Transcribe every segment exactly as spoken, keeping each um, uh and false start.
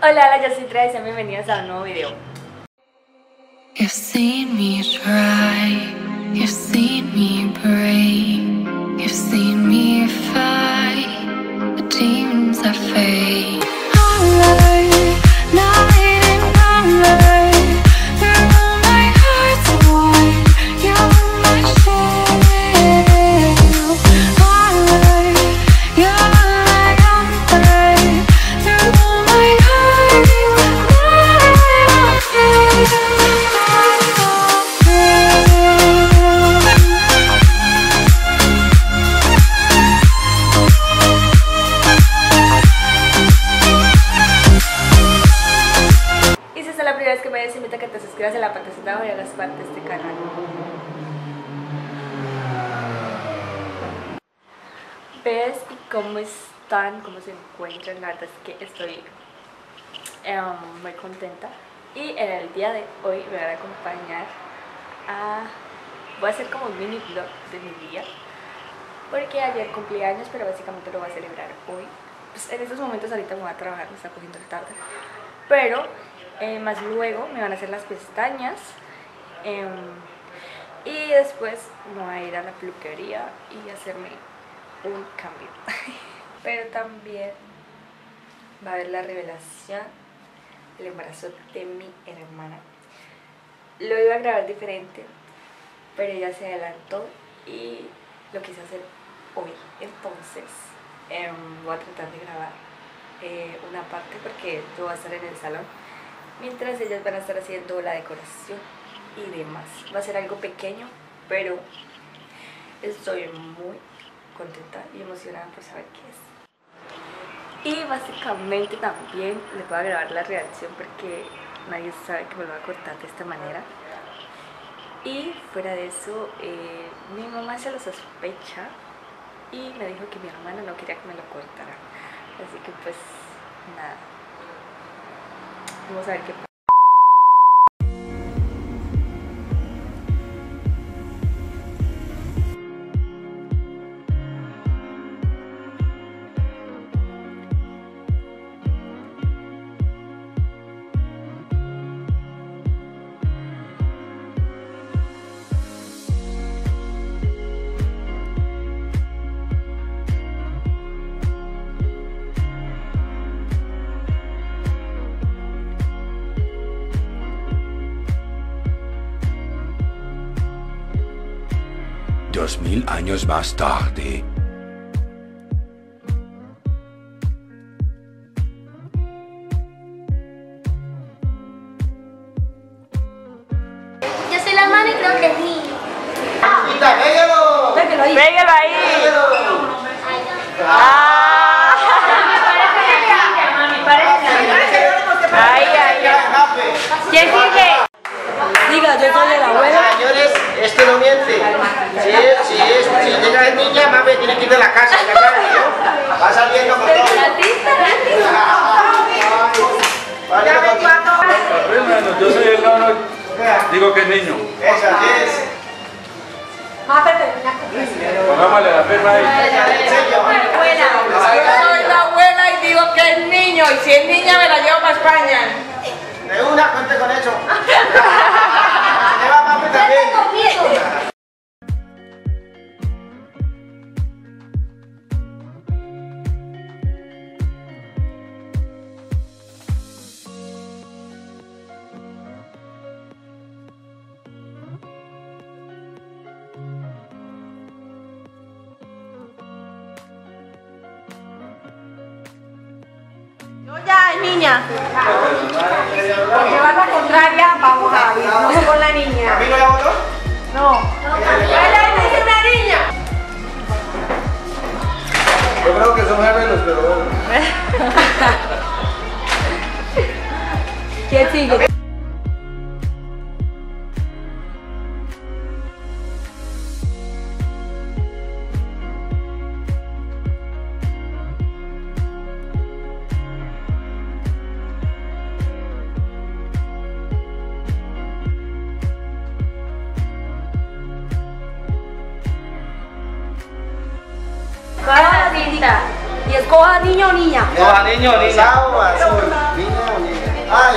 Hola, hola, yo soy Trae y sean bienvenidos a un nuevo video. You've seen me try, you've seen me break, you've seen me fight the demons I face. Alright, night and number, through my heart's wide, you're my shadow. Alright, you're like amber, through my heart, que me des, invito a que te suscribas en la parte de abajo y hagas parte de este canal. ¿Ves? ¿Y cómo están? ¿Cómo se encuentran? La verdad es que estoy um, muy contenta. Y en el día de hoy me van a acompañar a... Voy a hacer como un mini vlog de mi día, porque ayer cumplí años, pero básicamente lo voy a celebrar hoy. Pues en estos momentos ahorita me voy a trabajar, me está cogiendo el tarde, pero... Eh, más luego me van a hacer las pestañas eh, y después me voy a ir a la peluquería y hacerme un cambio. Pero también va a haber la revelación del embarazo de mi hermana. Lo iba a grabar diferente, pero ella se adelantó y lo quise hacer hoy. Entonces eh, voy a tratar de grabar eh, una parte porque yo voy a estar en el salón mientras ellas van a estar haciendo la decoración y demás. Va a ser algo pequeño, pero estoy muy contenta y emocionada por saber qué es. Y básicamente también les voy a grabar la reacción porque nadie sabe que me lo va a cortar de esta manera. Y fuera de eso, eh, mi mamá se lo sospecha y me dijo que mi hermana no quería que me lo cortara. Así que pues nada. Vamos a ver qué pasa. Dos mil años más tarde. Yo soy la mano y creo que es niño. ¡Quita, pégalo! ¡Pégalo ahí! ¡Pégalo ahí! ¡Ah! Me parece que ¡Ay, ay, ay! ¿Quién sigue? Diga, yo soy el abuelo. Señores, este no miente. Si es, si es, si llega de niña, mami tiene que ir de la casa. Va saliendo con todo. Yo soy el nono, digo que es niño. Esa es. Pongámosle la firma ahí. Yo soy la abuela y digo que es niño, y si es niña me la llevo para España. De una, cuente con eso. Se lleva mami también. Yo ya es niña. Por llevar la contraria, vamos a ir. No con la niña. ¿A mí no la votó? No. Ella es una niña. Yo creo que son gemelos, pero bueno. ¿Quién sigue? Coja la cinta. Y escoja niño o niña. No, a niño, niña. Rosado o azul. Niña o Ay.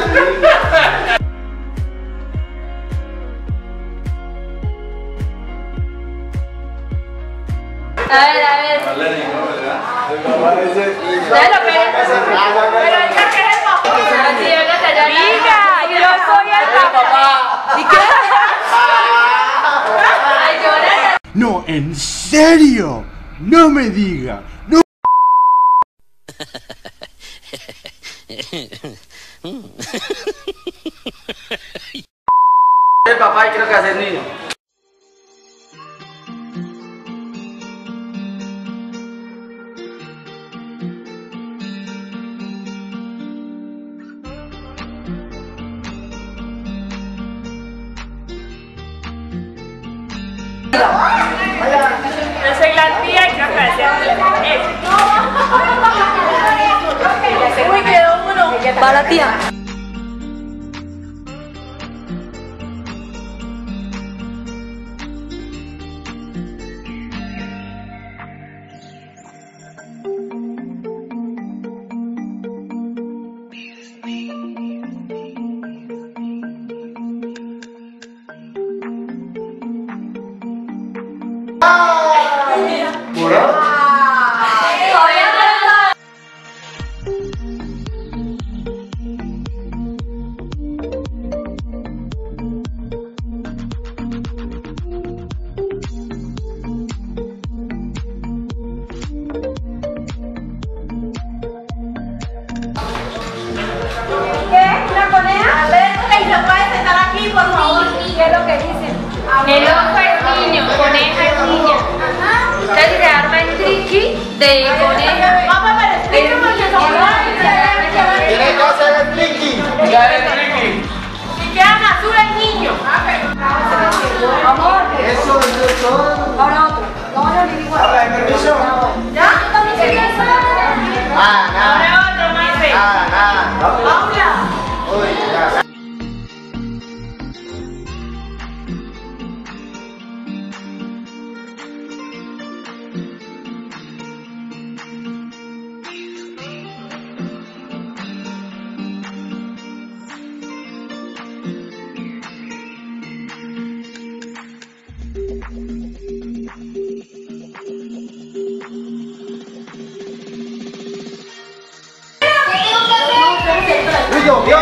A ver, a ver. Alérgico, ¿verdad? Bueno, pero, pero diga que es el papá. Sí, hágase allá. Diga, yo soy el papá. ¿Y qué? Ay, llora. No, en serio. No me diga. No. El papá y creo que hace el niño. Yo soy la tía y creo que hace el Uy, quedó uno. Va la tía. El ojo es niño, coneja es niña. Entonces se arma el triqui de coneja. Tiene que hacer el triqui. Ya es triqui. Si quedan azul el niño. Amor. Eso es todo. Ahora otro. No, no, ni igual. Ahora, permiso. ¿Ya? Yo también quería eso. Ah, nada. Ahora otro, Maite. Nada, nada. Paula. Uy, nada. Yo, yo.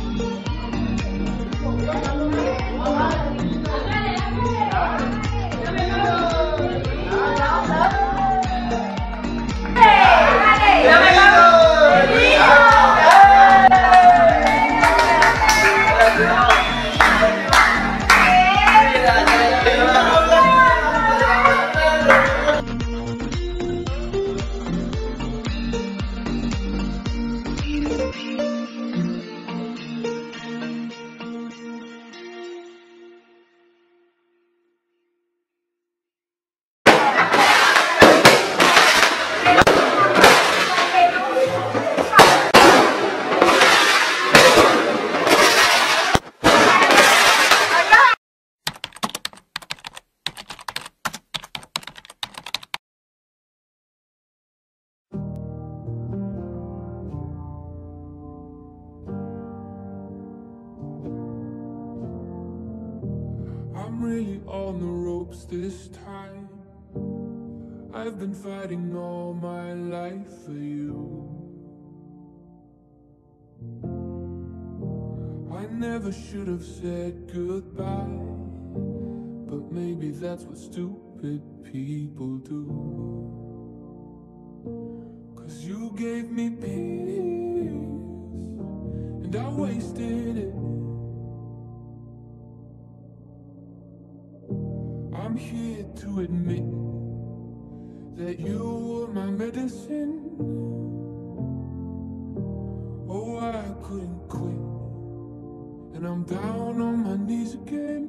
I'm really on the ropes this time. I've been fighting all my life for you. I never should have said goodbye, but maybe that's what stupid people do. 'Cause you gave me peace, and I wasted it. I'm here to admit that you were my medicine. Oh, I couldn't quit, and I'm down on my knees again,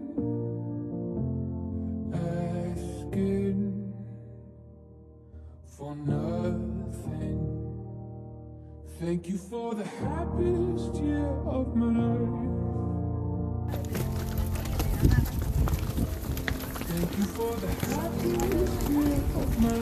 asking for nothing. Thank you for the happiest year of my life. Thank you for the happiest year of my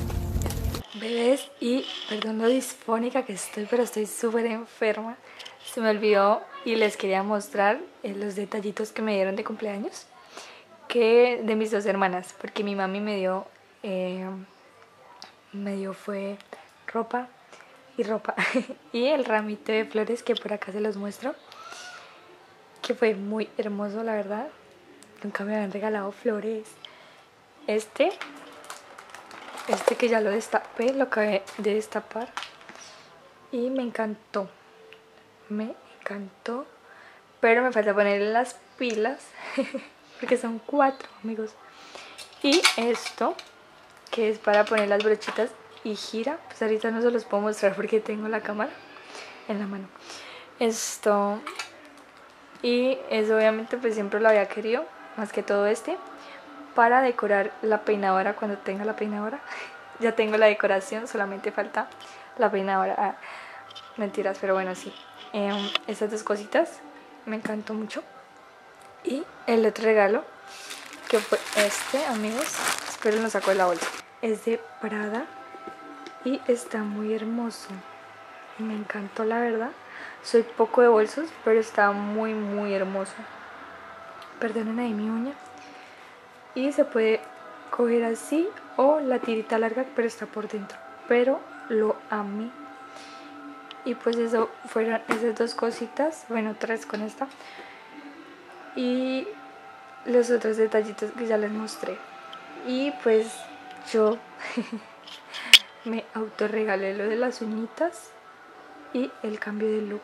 life. Bebés, y perdón lo disfónica que estoy, pero estoy súper enferma. se me olvidó y les quería mostrar eh, los detallitos que me dieron de cumpleaños, que de mis dos hermanas, porque mi mami me dio, eh, me dio fue ropa y ropa y el ramito de flores que por acá se los muestro, que fue muy hermoso, la verdad. Nunca me habían regalado flores. Este, este que ya lo destapé, lo acabé de destapar y me encantó, me encantó, pero me falta ponerle las pilas porque son cuatro, amigos. Y esto, que es para poner las brochitas y gira, pues ahorita no se los puedo mostrar porque tengo la cámara en la mano. Esto, y eso obviamente pues siempre lo había querido, más que todo este, para decorar la peinadora cuando tenga la peinadora. Ya tengo la decoración, solamente falta la peinadora. Ah, mentiras, pero bueno, sí. Eh, estas dos cositas me encantó mucho. Y el otro regalo, que fue este, amigos, espero lo saco de la bolsa. Es de Prada y está muy hermoso. Me encantó, la verdad. Soy poco de bolsos, pero está muy, muy hermoso. Perdonen ahí mi uña. Y se puede coger así o la tirita larga, pero está por dentro. Pero lo amé. Y pues eso fueron esas dos cositas. Bueno, tres con esta. Y los otros detallitos que ya les mostré. Y pues yo me autorregalé lo de las uñitas y el cambio de look.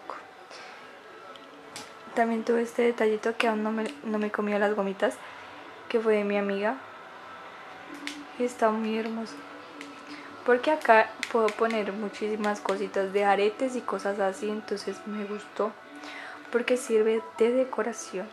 También tuve este detallito que aún no me, no me comió las gomitas, que fue de mi amiga. Y está muy hermoso, porque acá puedo poner muchísimas cositas de aretes y cosas así. Entonces me gustó porque sirve de decoración.